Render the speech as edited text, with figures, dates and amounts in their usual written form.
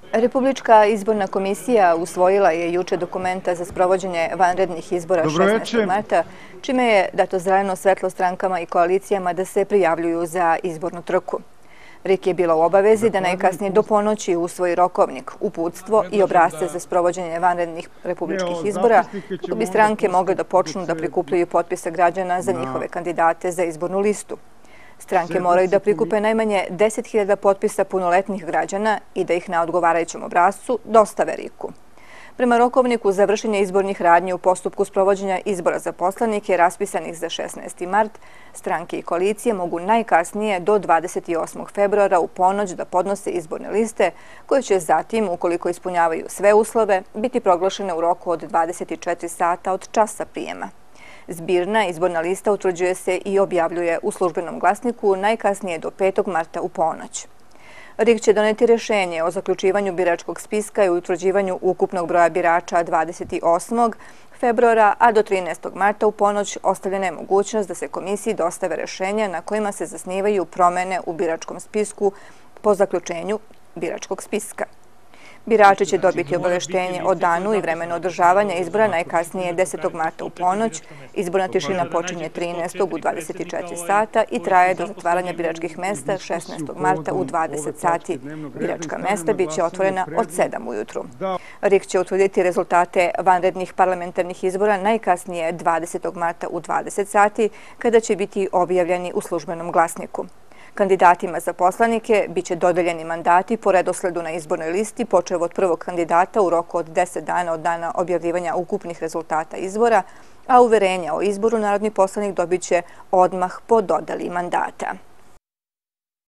Republička izborna komisija usvojila je juče dokumenta za sprovođenje vanrednih izbora 16. marta, čime je dato zeleno svetlo strankama i koalicijama da se prijavljuju za izbornu trku. RIK je bila u obavezi da najkasnije do ponoći usvoji rokovnik, uputstvo i obrasce za sprovođenje vanrednih republičkih izbora, kako bi stranke mogle da počnu da prikupljaju potpise građana za njihove kandidate za izbornu listu. Stranke moraju da prikupe najmanje 10.000 potpisa punoletnih građana i da ih na odgovarajućem obrascu dostave RIK-u. Prema rokovniku za vršenje izbornih radnji u postupku sprovođenja izbora za poslanike raspisanih za 16. mart, stranke i koalicije mogu najkasnije do 28. februara u ponoć da podnose izborne liste, koje će zatim, ukoliko ispunjavaju sve uslove, biti proglašene u roku od 24 sata od časa prijema. Zbirna izborna lista utvrđuje se i objavljuje u službenom glasniku najkasnije do 5. marta u ponoć. RIK će doneti rešenje o zaključivanju biračkog spiska i utvrđivanju ukupnog broja birača 28. februara, a do 13. marta u ponoć ostavljena je mogućnost da se komisiji dostave rešenja na kojima se zasnivaju promene u biračkom spisku po zaključenju biračkog spiska. Birači će dobiti obaveštenje o danu i vremenu održavanja izbora najkasnije 10. marta u ponoć. Izborna tišina počinje 13. u 24 sata i traje do zatvaranja biračkih mesta 16. marta u 20 sati. Biračka mesta biće otvorena od 7 ujutru. RIK će utvrditi rezultate vanrednih parlamentarnih izbora najkasnije 20. marta u 20 sati, kada će biti objavljeni u službenom glasniku. Kandidatima za poslanike biće dodeljeni mandati po redosledu na izbornoj listi, počev od prvog kandidata u roku od 10 dana od dana objavljivanja ukupnih rezultata izbora, a uverenja o izboru narodni poslanik dobit će odmah po dodeli mandata.